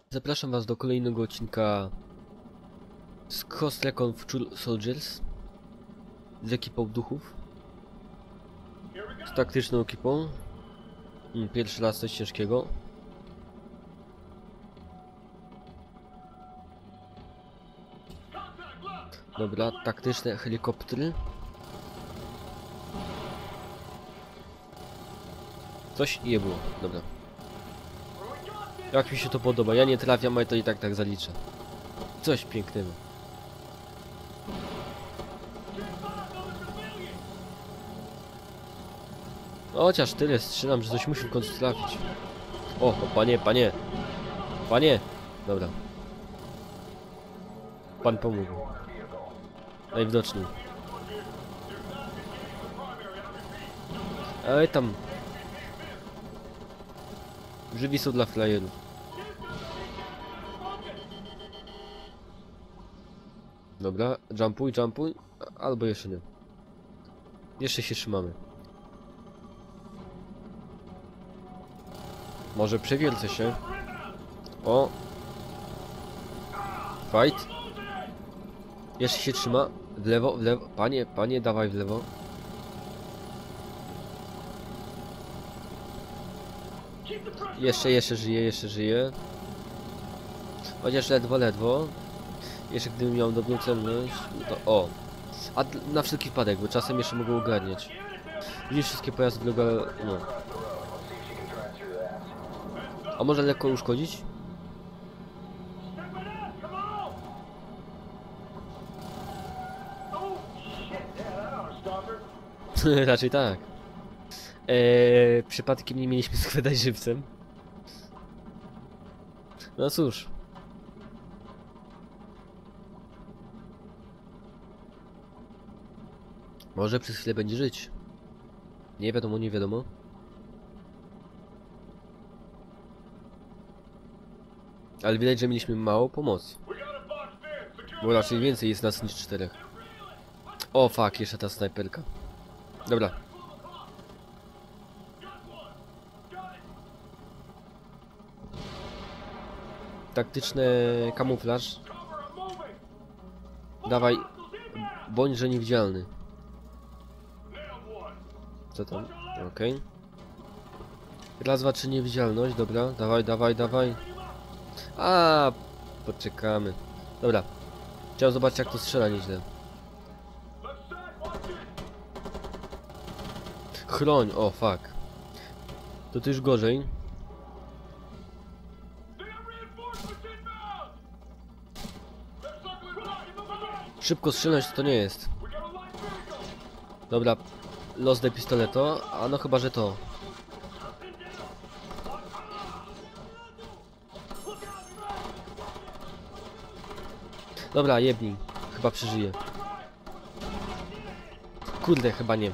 Zapraszam was do kolejnego odcinka z Ghost Recon Future Soldiers z ekipą duchów, z taktyczną ekipą. Pierwszy raz coś ciężkiego. Dobra, taktyczne helikoptery. Coś nie było, dobra. Jak mi się to podoba, ja nie trafiam, ale to i tak zaliczę. Coś pięknego. Chociaż tyle strzelam, że coś musi w końcu trafić. O, panie. Panie! Dobra. Pan pomógł. Najwidoczniej. Ale tam... Żywi są dla frajerów. Dobra, jumpuj. Albo jeszcze nie. Jeszcze się trzymamy. Może przewiercę się. O! Fight! Jeszcze się trzyma. W lewo. Panie, dawaj w lewo. Jeszcze żyje. Chociaż ledwo. Jeszcze gdybym miał dobrą celność, to o. A na wszelki wypadek, bo czasem jeszcze mogę ogarniać. Widzisz wszystkie pojazdy droga, no. A może lekko uszkodzić? Raczej tak. Przypadkiem nie mieliśmy schwytać żywcem. No cóż. Może przez chwilę będzie żyć. Nie wiadomo. Ale widać, że mieliśmy mało pomocy. Bo raczej więcej jest nas niż 4. O fuck, jeszcze ta snajperka. Dobra. Taktyczny kamuflaż. Dawaj. Bądźże niewidzialny. Co tam? Okej. Raz, dwa, trzy, niewidzialność. Dobra, dawaj. A, poczekamy. Dobra. Chciałem zobaczyć, jak to strzela nieźle. Chroń, o fuck. To już gorzej. Szybko strzelać to nie jest. Dobra. Los de pistoleto, a no chyba, że to. Dobra, jebnij. Chyba przeżyje. Kurde, chyba nie.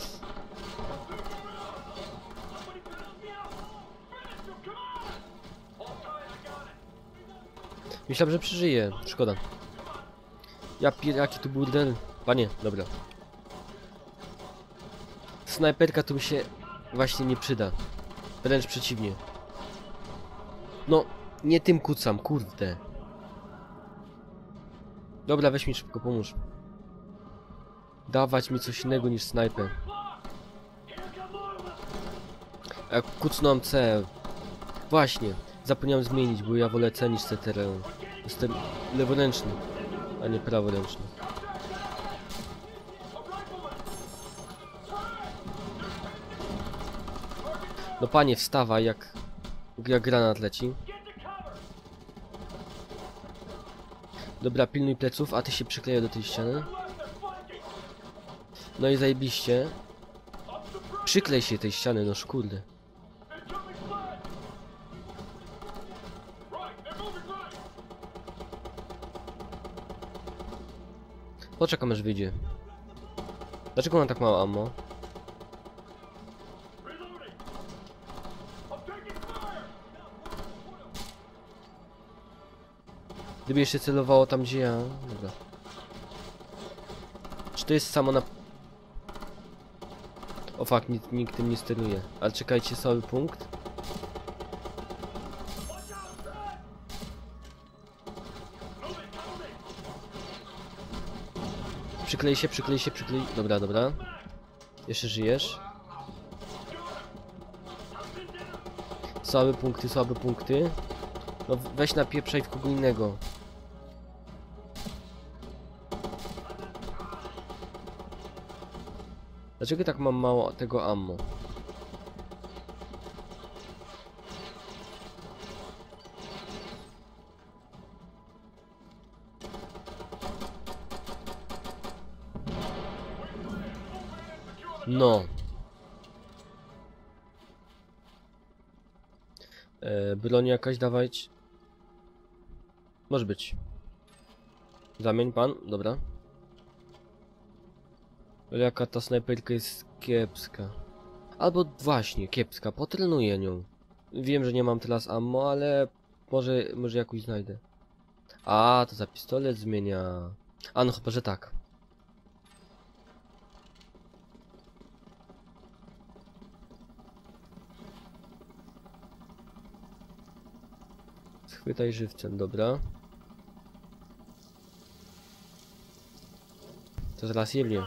Myślałem, że przeżyje. Szkoda. Jaki tu burdel. Panie, dobra. Snajperka tu mi się właśnie nie przyda. Wręcz przeciwnie. No, nie tym kucam, kurde. Dobra, weź mi szybko, pomóż. Dawać mi coś innego niż snajper. Jak kucnąłem C. Właśnie, zapomniałem zmienić, bo ja wolę C niż CTR. Jestem leworęczny, a nie praworęczny. No panie, wstawaj, jak granat leci. Dobra, pilnuj pleców, a ty się przykleję do tej ściany. No i zajebiście. Przyklej się tej ściany, no kurde. Poczekam, aż wyjdzie. Dlaczego mam tak mało ammo? Gdyby jeszcze celowało tam, gdzie ja... Dobra. Czy to jest samo na... O fuck, nikt tym nie steruje. Ale czekajcie, cały punkt. Przyklej się, przyklej się, przyklej. Dobra, dobra. Jeszcze żyjesz. Słabe punkty, słabe punkty. No weź napieprzaj w kogo innego. Dlaczego tak mam mało tego ammo? No. Broń jakaś dawać. Może być. Zamień pan, dobra. Ale jaka ta snajperka jest kiepska. Albo właśnie, kiepska, potrenuję nią. Wiem, że nie mam teraz ammo, ale może jakoś znajdę. A, to za pistolet zmienia. A no chyba, że tak. Schwytaj żywcem, dobra. To zaraz jebnie.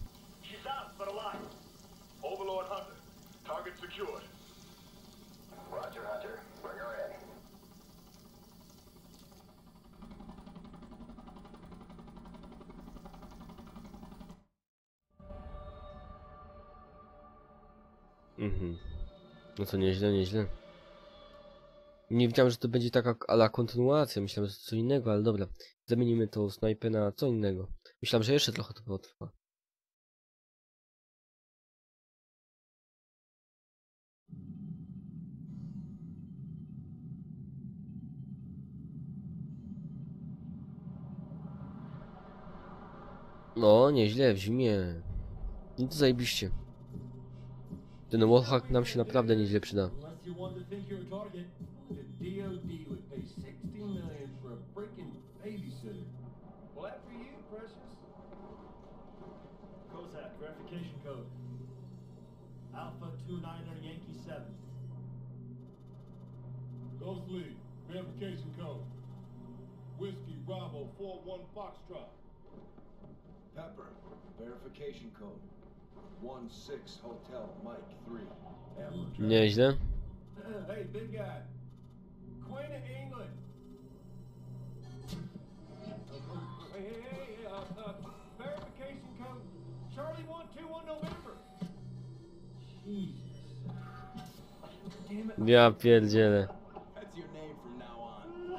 Mhm. No to nieźle, nieźle. Nie wiedziałem, że to będzie taka ala kontynuacja. Myślałem, że to co innego, ale dobra. Zamienimy tą snajpę na co innego. Myślałem, że jeszcze trochę to potrwa. No, nieźle, w zimie. No to zajebiście. Ten wallhack nam się naprawdę nieźle przyda. Unless you want to think you're a target, the DOD would pay $60 million for a freaking babysitter. Well, after you, Precious. COSAC, verification code. Alpha 29er Yankee 7. Ghost Lead, verification code. Whiskey Bravo 41 Foxtrot. Pepper, verification code. 16 Hotel Mike 3. Nieźle. Hey, big guy. Queen of England. Hey, verification code. Charlie 121 November. Jesus. Damn it. Ja pierdzielę. That's your name from now on.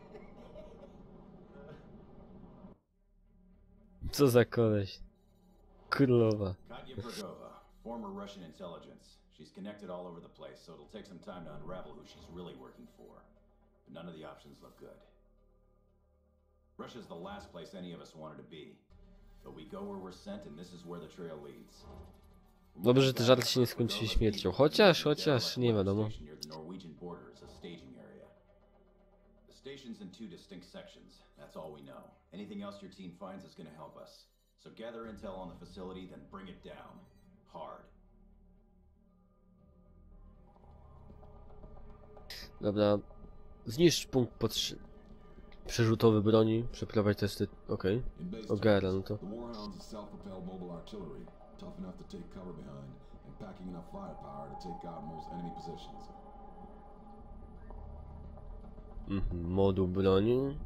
Co za koleś. Królowa. Katya Prigova, former Russian intelligence. She's connected all over the place, so it'll take some time to unravel who she's really working for. But none of the options look good. Russia's the last place any of us wanted to be. But we go where we're sent, and this is where the trail leads. Dobrze, że te żarty się nie skończyły śmiercią. Chociaż, nie wiadomo. Near the Norwegian border is a staging area. The station's in two distinct sections. That's all we know. Anything else your team finds is going to help us. So gather intel on the facility, then bring it down. Hard. Dobra. Zniszcz punkt przerzutowy broni. Przeprowadź testy. Okej. Ogara, no to. The Warhounds is self-propelled mobile artillery, tough enough to take cover behind, and packing enough firepower to take out most enemy positions. Moduł broni.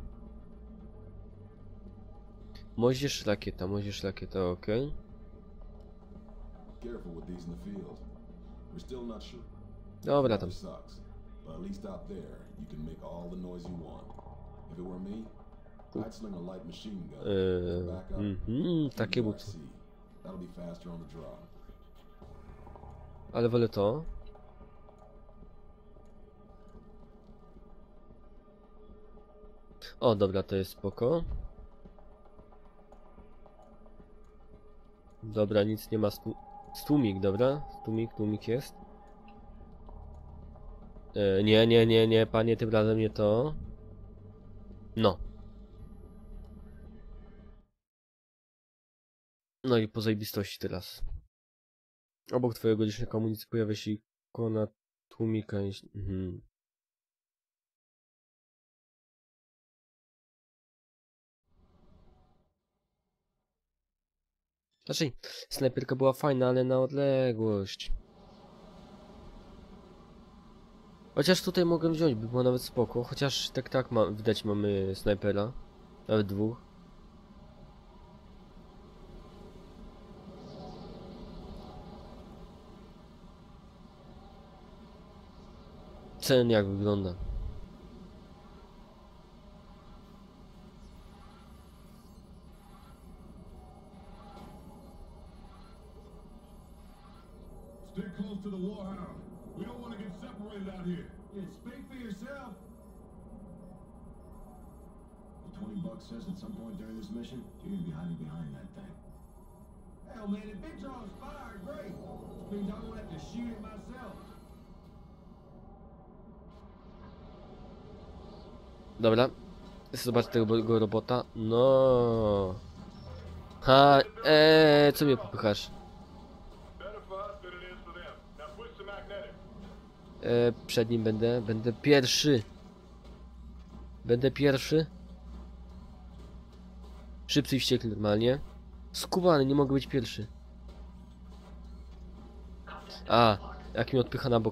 Moździerz rakieta, okej. Careful with these in the field. We're still not sure. Dobra tam. It sucks, but at least out there, you can make all the noise you want. If it were me, I'd sling a light machine gun. As a backup, takie buty. URC. That'll be faster on the draw. Ale wolę to. O, dobra, to jest spoko. Dobra, nic nie ma. Stłumik, dobra. Tłumik jest. Nie, panie, tym razem nie to. No. No i po zajebistości teraz. Obok twojego licznika amunicji pojawia się ikona tłumika. Znaczy, snajperka była fajna, ale na odległość. Chociaż tutaj mogę wziąć, by było nawet spoko. Chociaż tak widać mamy snajpera. Nawet dwóch. Cen jak wygląda. Stick close to the warhound. We don't want to get separated out here. Yeah, speak for yourself. The $20 says at some point during this mission, you're gonna be hiding behind that thing. Hell, man, if it draws fire, great. This means I won't have to shoot it myself. Dobra. Zobacz tego robota. No. Ha, co mnie popychasz? Przed nim będę pierwszy. Będę pierwszy. Szybcy i wściekli normalnie. Skubany, nie mogę być pierwszy. A, jak mnie odpycha na bok.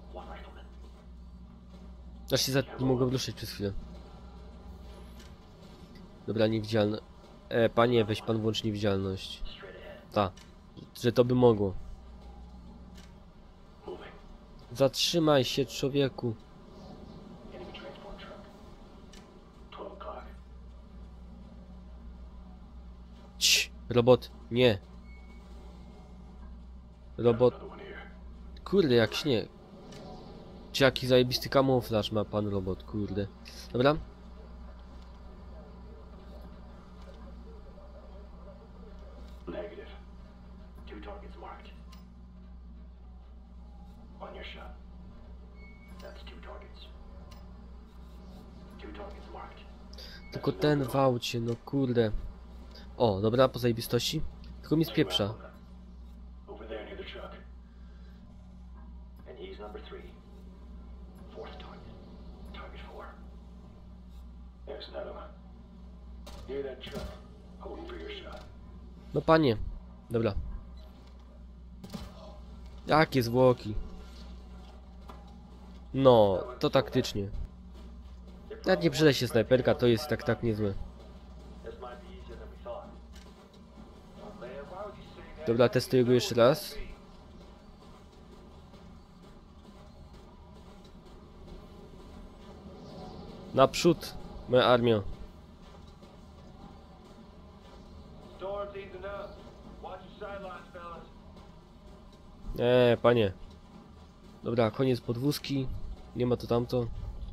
Aż się nie mogłem ruszyć przez chwilę. Dobra, niewidzialne. Panie, weź pan włącz niewidzialność. Ta, że to by mogło. Zatrzymaj się, człowieku. Cii, robot, nie. Robot. Kurde, jak śnieg. Czy jaki zajebisty kamuflaż ma pan robot, kurde. Dobra. Negative. 2 targets marked. On your shot. That's 2 targets. 2 targets marked. Tylko ten w aucie, no kurde. O, dobra, po zajebistości. Tylko mi spieprza. Over there near the truck. And he's number 3. 4th target. Target 4. There's another one. Near that truck. Holding for your shot. No panie. Dobra. Jakie zwłoki. No, to taktycznie. Jak nie przyda się snajperka, to jest tak niezłe. This might be easier than we thought. Oh man, why would you say that? Dobra, testuję go jeszcze raz. Naprzód, moja armia. Storm's easing up. Watch your sidelines, fellas. Panie. Dobra, koniec podwózki. Nie ma to tamto.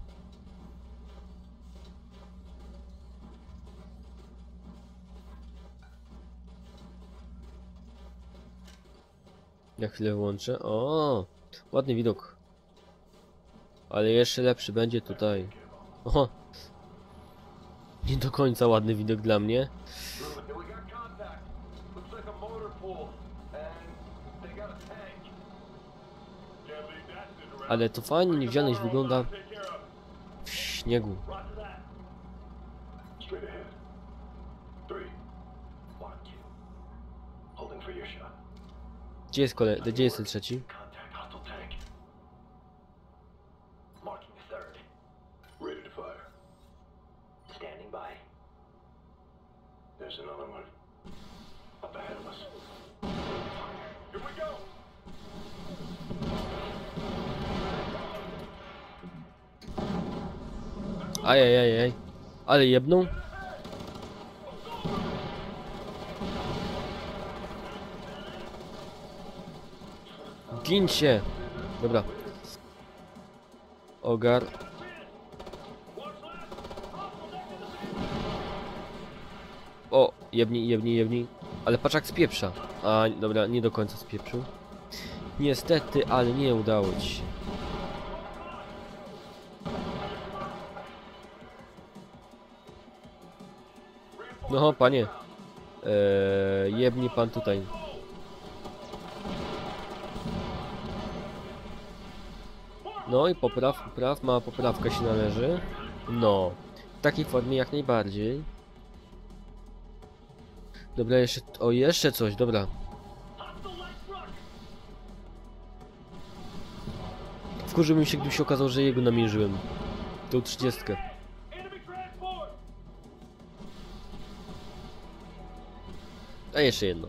Ja chwilę włączę. O, ładny widok. Ale jeszcze lepszy będzie tutaj. Oho. Nie do końca ładny widok dla mnie. We got contact. Looks like a motor pool. And they got a tank. Ale to fajnie niewidzialność wygląda w śniegu. Roger that. Straight ahead. 3. 1, 2. Holding for your shot. Gdzie jest ten trzeci? Contact hostile tank. Marking the 3rd. Ready to fire. Standing by. There's another one. Up ahead of us. Here we go! Ajajajaj. Ale jebną. Gincie. Dobra. Ogar. O, jebni. Ale patrz jak spieprza. A, dobra, nie do końca spieprzył. Niestety, ale nie udało ci się. No, panie. Jebni pan tutaj. No i popraw, mała poprawka się należy. No, w takiej formie jak najbardziej. Dobra, jeszcze... O, jeszcze coś, dobra. Wkurzyłbym się, gdyby się okazało, że jego namierzyłem. Tą 30. A jeszcze jedno.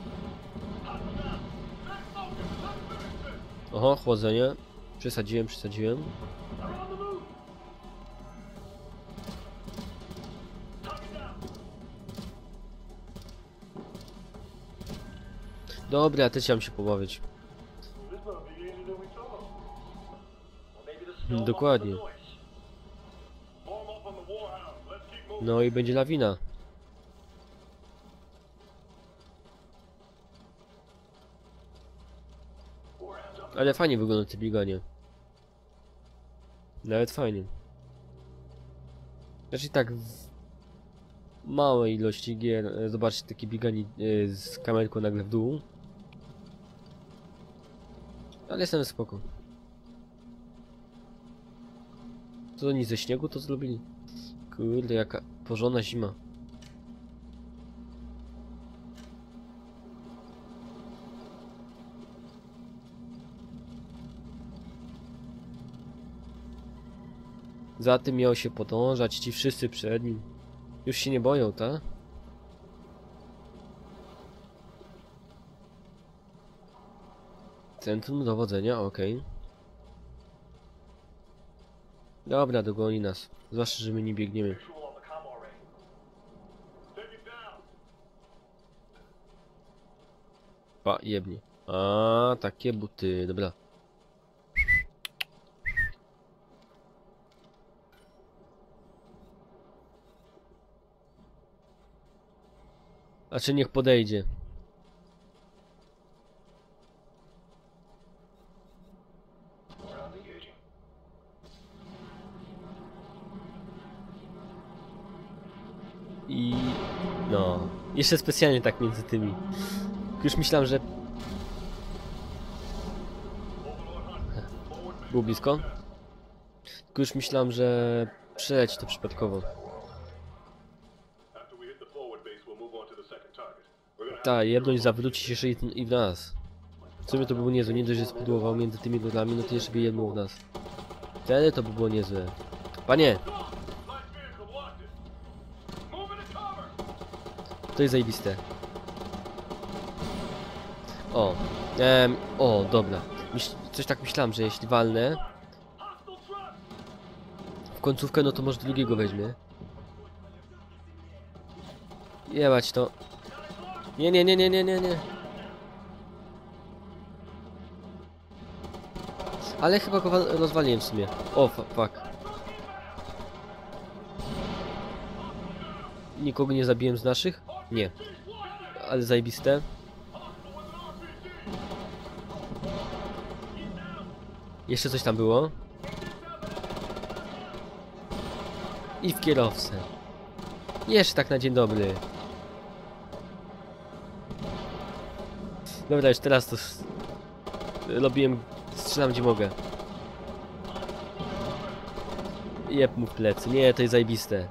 Oho, chłodzenie. Przesadziłem. Dobra, też chciałem się pobawić. Dokładnie. No i będzie lawina. Ale fajnie wygląda to bieganie. Nawet fajnie. Znaczy tak w małej ilości gier zobaczcie takie bieganie z kamerką nagle w dół. Ale jestem spoko. To oni ze śniegu to zrobili? Kurde, jaka porządna zima. Za tym miał się podążać ci wszyscy przed nim. Już się nie boją, tak? Centrum dowodzenia, okej. Dobra, dogoni nas. Zwłaszcza, że my nie biegniemy. Pa, jebnie. A, takie buty, dobra. A czy niech podejdzie. I... no... Jeszcze specjalnie tak między tymi. Już myślałem, że... Było blisko? Tylko już myślałem, że... przeleci to przypadkowo. Tak, jedność zawróci się jeszcze i w nas. W sumie to by było niezłe, nie dość, że spudłował między tymi rolami, no to jeszcze by jedną w nas. Wtedy to by było niezłe. Panie! To jest zajebiste. O, o, dobra. Coś tak myślałem, że jeśli walnę w końcówkę, no to może drugiego weźmie. Jebać to. Nie. Ale chyba go rozwaliłem w sumie. O, fuck. Nikogo nie zabiłem z naszych? Nie. Ale zajebiste. Jeszcze coś tam było. I w kierowcę. Jeszcze tak na dzień dobry. Dobra, już teraz to robiłem, strzelam gdzie mogę. Jeb mu w plecy. Nie, to jest zajebiste.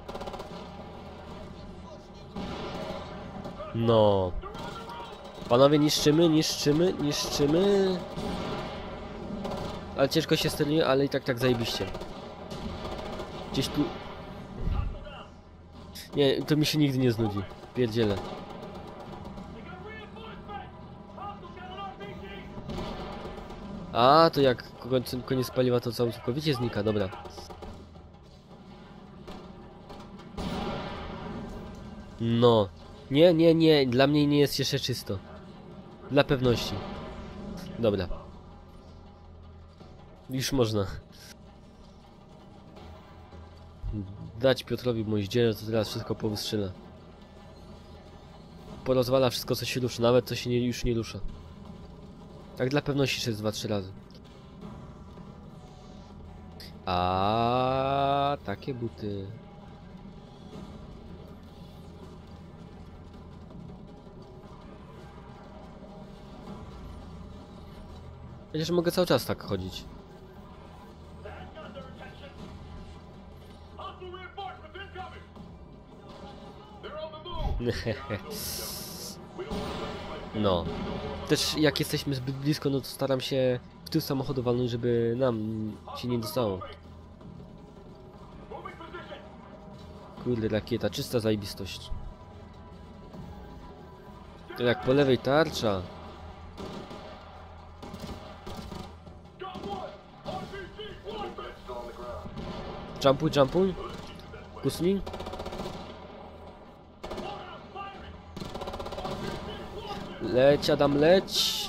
No. Panowie, niszczymy. Ale ciężko się steruje, ale i tak zajebiście. Gdzieś tu... Nie, to mi się nigdy nie znudzi. Pierdzielę. A, to jak koniec paliwa to całkowicie znika, dobra. No. Nie, dla mnie nie jest jeszcze czysto. Dla pewności. Dobra. Już można. Dać Piotrowi moździerę, to teraz wszystko powystrzela. Porozwala wszystko, co się rusza, nawet co się już nie rusza. Tak dla pewności jeszcze 2-3 razy. A takie buty. Przecież mogę cały czas tak chodzić. No. Też jak jesteśmy zbyt blisko, no to staram się w tył samochodu walnąć, żeby nam się nie dostało. Kurde, rakieta, czysta zajebistość. To jak po lewej tarcza. Jumpuj, jumpuj. Kusni. Leć, Adam, leć.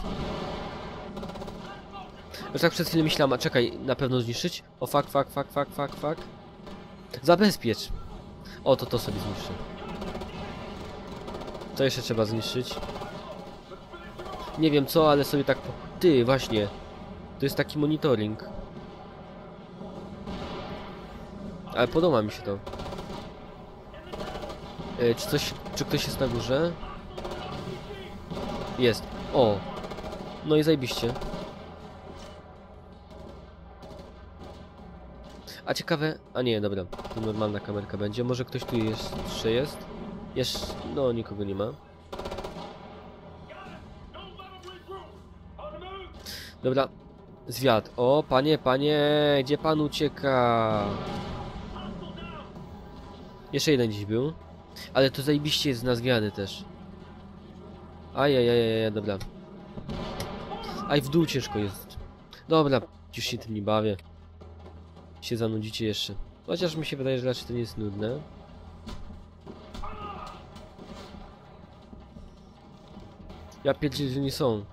Już tak przed chwilą myślałem, a czekaj, na pewno zniszczyć? O fuck. Zabezpiecz. O, to sobie zniszczę. To jeszcze trzeba zniszczyć. Nie wiem co, ale sobie tak... Ty, właśnie. To jest taki monitoring. Ale podoba mi się to. Czy ktoś jest na górze? Jest. O! No i zajebiście. A ciekawe... A nie, dobra. Tu normalna kamerka będzie. Może ktoś tu jeszcze jest? Jeszcze... No, nikogo nie ma. Dobra. Zwiat. O, panie, gdzie pan ucieka? Jeszcze jeden dziś był. Ale to zajebiście jest na zwiady też. Ajajajaj, dobra. Aj, w dół ciężko jest. Dobra, już się tym nie bawię. Się zanudzicie jeszcze. Chociaż mi się wydaje, że raczej to nie jest nudne. Ja pierdzielę, że nie są.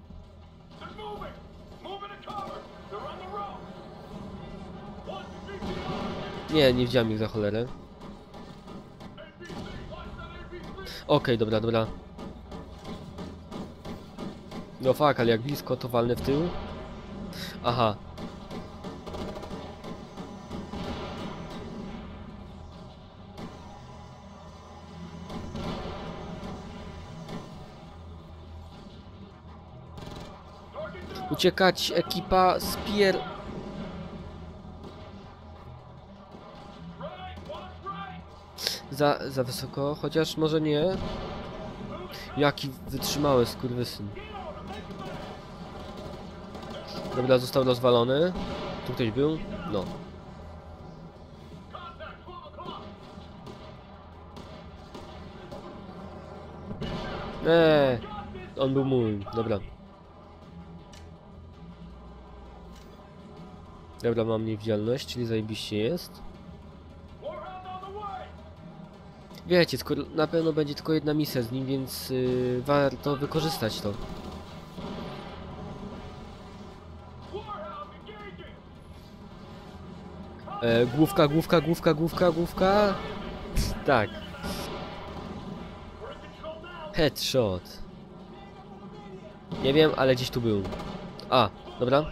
Nie widziałem ich za cholerę. Okej, dobra. No fuck, ale jak blisko to walnę w tył. Aha. Uciekać, ekipa, spier... Za wysoko, chociaż może nie. Jaki wytrzymały skurwysyn. Dobra, został rozwalony. Tu ktoś był? No. On był mój, dobra. Dobra, mam niewidzialność, czyli zajebiście jest. Wiecie, skoro na pewno będzie tylko jedna misja z nim, więc warto wykorzystać to. Główka. Tak. Headshot. Nie wiem, ale gdzieś tu był. A, dobra.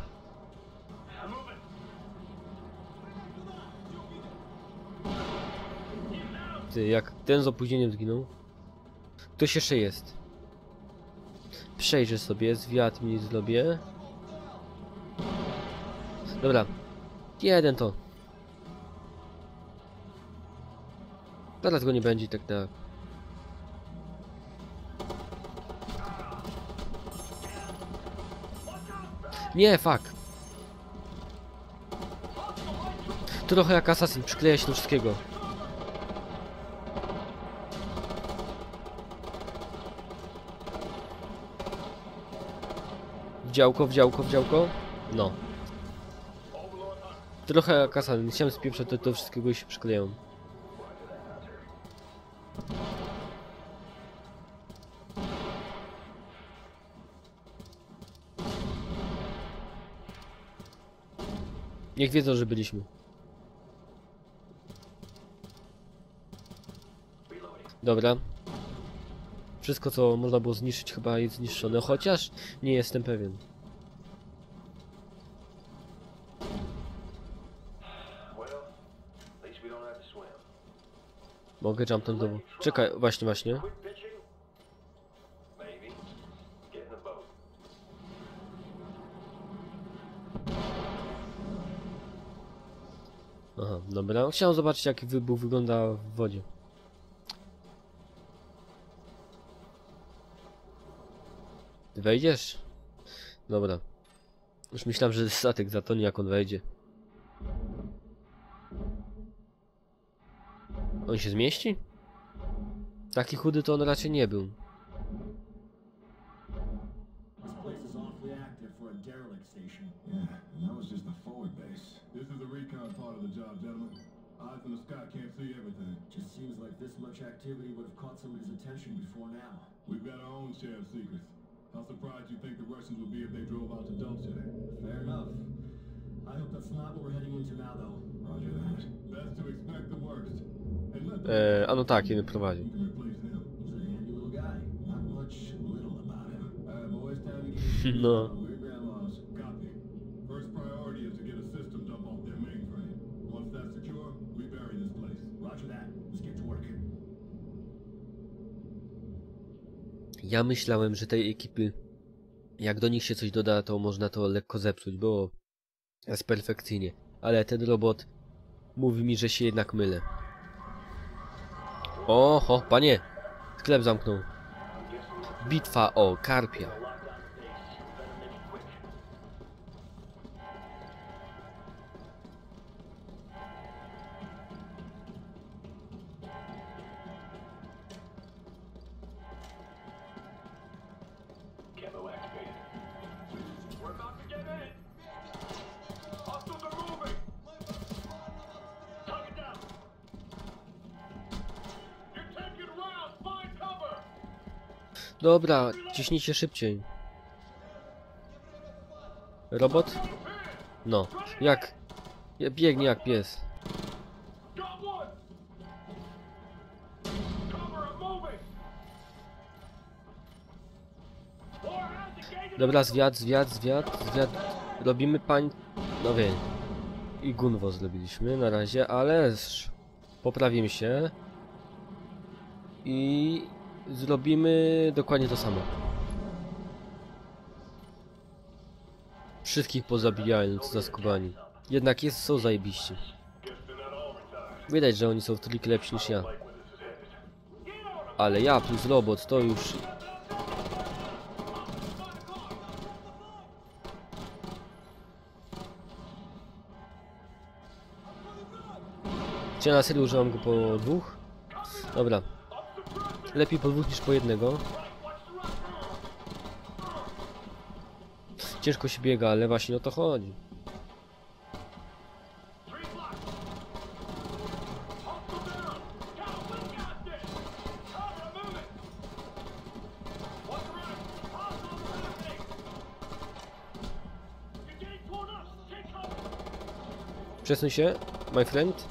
Ty, jak ten z opóźnieniem zginął. Ktoś jeszcze jest. Przejrzę sobie, zwiat mi zrobię. Dobra. Jeden to. Zaraz go nie będzie tak na... Nie, fuck. To trochę jak Assassin, przykleja się do wszystkiego. W działko. No. Trochę jak Assassin, chciałem spieprzać do wszystkiego i się przykleją. Niech wiedzą, że byliśmy. Dobra. Wszystko, co można było zniszczyć, chyba jest zniszczone, chociaż nie jestem pewien. Mogę jumpnąć do... Czekaj, właśnie. Aha, dobra. Chciałem zobaczyć, jak wybuch wygląda w wodzie. Wejdziesz? Dobra. Już myślałem, że statek zatoni, jak on wejdzie. On się zmieści? Taki chudy to on raczej nie był. This place is awfully active for a derelict station. Yeah, and that was just the forward base. This is the recon part of the job, gentlemen. Eyes in the sky can't see everything. Just seems like this much activity would have caught somebody's attention before now. We've got our own share of secrets. How surprised you think the Russians would be if they drove out to dump today? Fair enough. I hope that's not what we're heading into now, though. Roger that. Best to expect the worst. And let A no tak, jeden prowadzi. you can replace him. He's a handy little guy. Not much little about him. Boys, time to get No. We're grandmas. Copy. First priority is to get a system dump off their mainframe. Once that's secure, we bury this place. Roger that. Let's get to work. Ja myślałem, że tej ekipy, jak do nich się coś doda, to można to lekko zepsuć, bo jest perfekcyjnie. Ale ten robot mówi mi, że się jednak mylę. Oho, panie! Sklep zamknął. Bitwa o Karpia. Camo activated. We're about to get in. Hostiles are moving. Tuck it down. You're taking rounds. Find cover. Dobra, ciśnijcie szybciej. Robot? No, jak? Biegnie jak pies. Got one. Cover. I'm moving. Four hands engaged. Dobra, zwiat. Robimy pań... No wiem. I Gunwo zrobiliśmy na razie, ale poprawimy się. I zrobimy dokładnie to samo. Wszystkich pozabijałem, co za skubani. Jednak są zajebiści. Widać, że oni są w trik lepsi niż ja. Ale ja plus robot to już... Czy na serio używam go po dwóch? Dobra. Lepiej po dwóch niż po jednego. Ciężko się biega, ale właśnie o to chodzi. Przesuń się, my friend.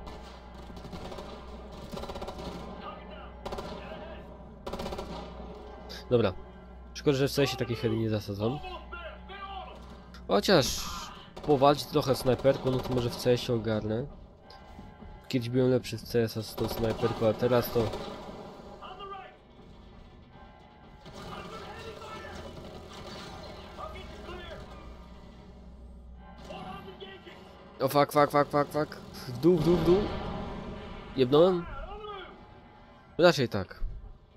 Dobra. Szkoda, że w CS takie heady nie zasadzą. Chociaż powalczyć trochę snajperką, no to może w CS ogarnę. Kiedyś byłem lepszy w CS z tą snajperką, a teraz to... O fuck. W dół. Jebnąłem? Raczej tak.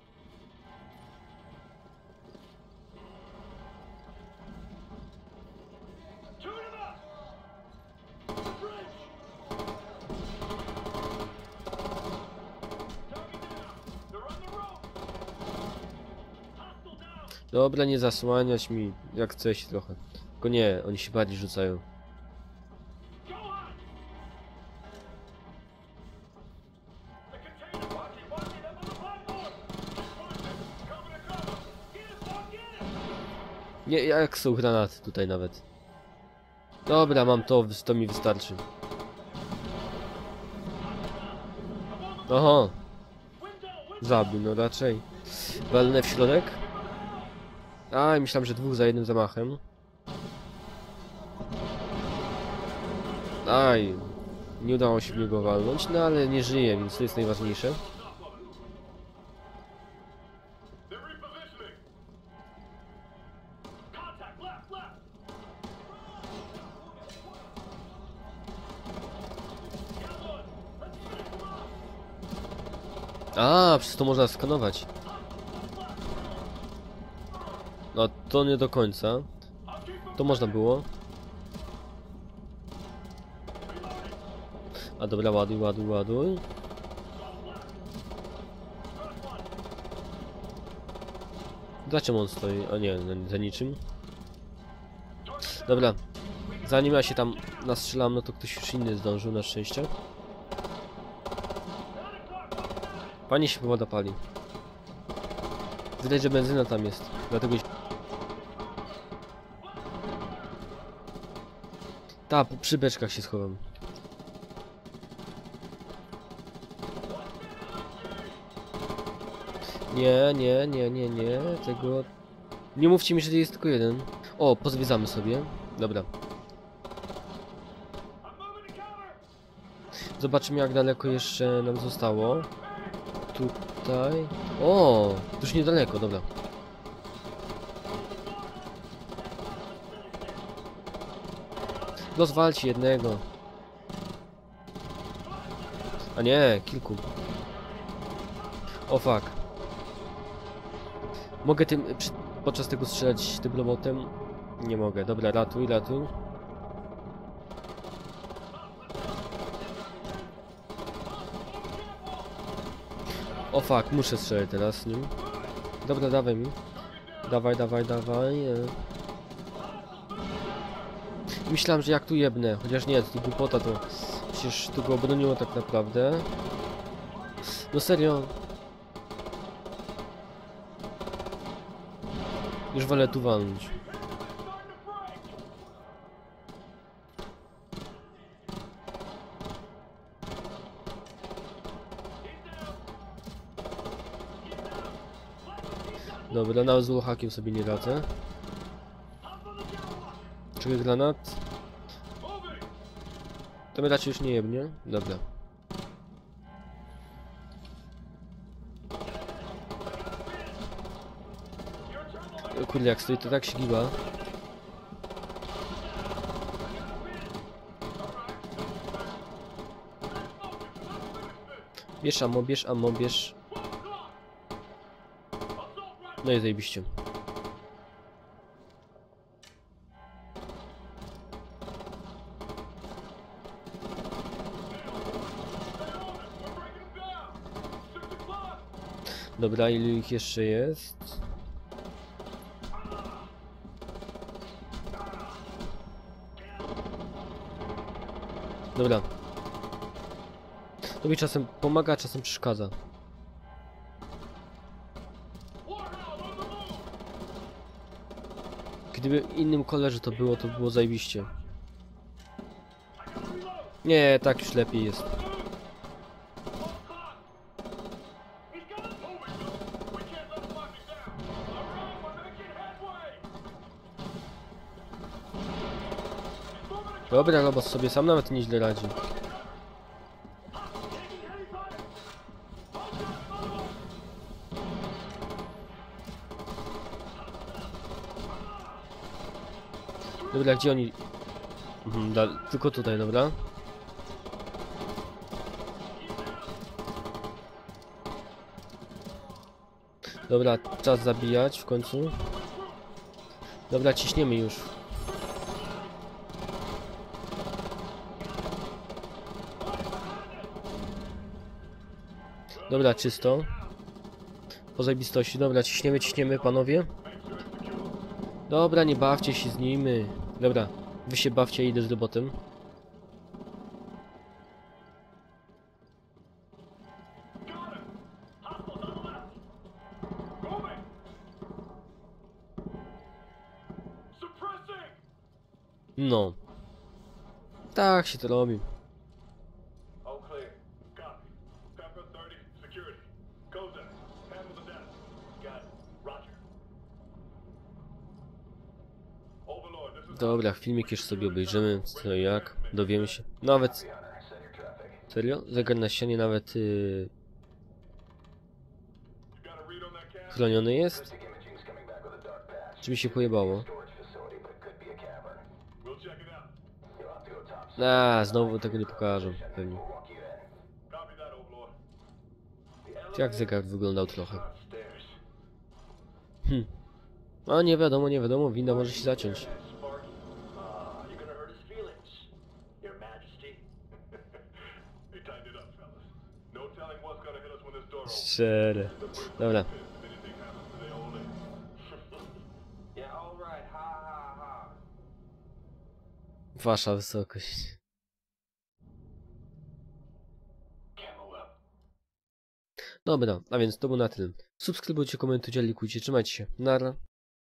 Dobra, nie zasłaniać mi, jak chcesz trochę. Tylko nie, oni się bardziej rzucają. Nie, jak są granaty tutaj nawet. Dobra, mam to mi wystarczy. Oho. Zabił, no raczej. Walnę w środek. A, myślałem, że dwóch za jednym zamachem. Aj, nie udało się w niego walnąć, no ale nie żyje, więc to jest najważniejsze. A, przez to można skanować. No to nie do końca. To można było. A dobra, ładuj, ładuj, ładuj. Dlaczego on stoi? A nie, no, za niczym. Dobra. Zanim ja się tam nastrzelam, no to ktoś już inny zdążył, na szczęście. Pani się woda pali. Widać, że benzyna tam jest. Dlatego... Ta, przy beczkach się schowam. Nie, nie, nie, nie, nie. Tego... Nie mówcie mi, że jest tylko jeden. O, pozwiedzamy sobie. Dobra. Zobaczymy, jak daleko jeszcze nam zostało. Tutaj... O, to już niedaleko, dobra. Rozwalcie jednego. A nie, kilku. O fuck. Mogę tym podczas tego strzelać tym robotem? Nie mogę. Dobra, ratuj, ratuj. O fuck, muszę strzelać teraz nim. Dobra, dawaj mi. Dawaj, dawaj, dawaj. Myślałem, że jak tu jebnę, chociaż nie, to głupota, to przecież tu go obroniło tak naprawdę. No serio. Już wolę tu walnąć. Dobra, nawet z łochakiem sobie nie radzę. Czekaj, granat. To mnie raczej już nie jebnie. Dobra. Kurde, jak stoi, to tak się giba. Bierz ammo, bierz ammo, bierz. No i zajebiście. Dobra, ilu ich jeszcze jest? Dobra. To mi czasem pomaga, czasem przeszkadza. Gdyby innym kolorze to było zajebiście. Nie, tak już lepiej jest. Dobra, robot sobie sam nawet nieźle radzi. Dobra, gdzie oni? Tylko tutaj, dobra. Dobra, czas zabijać w końcu. Dobra, ciśniemy już. Dobra, czysto. Po zajebistości. Dobra, ciśniemy, ciśniemy, panowie. Dobra, nie bawcie się z nimi. Dobra, wy się bawcie, idę z robotem. No. Tak się to robi. Dobra, filmik już sobie obejrzymy, co i jak, dowiemy się. Nawet... Serio? Zegar na ścianie nawet... chroniony jest? Czy mi się pojebało? Znowu tego nie pokażą, pewnie. Jak zegar wyglądał trochę. A nie wiadomo, nie wiadomo, winda może się zaciąć. Sparky. You're gonna hurt his feelings, Your Majesty. Hey, tighten it up, fellas. No telling what's gonna hit us when this door opens. Szczere. Dobra. If anything happens to the old lady. Yeah, all right. Ha ha ha. Wasza wysokość. Camo up. Dobra, a więc to było na tyle. Subskrybujcie, komentujcie, lajkujcie, trzymajcie się. Nara.